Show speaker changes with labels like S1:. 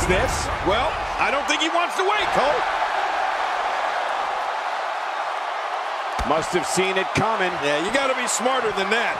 S1: wants this.
S2: Well, I don't think he wants to wait, Cole.
S1: Must have seen it coming.
S2: Yeah, you got to be smarter than that.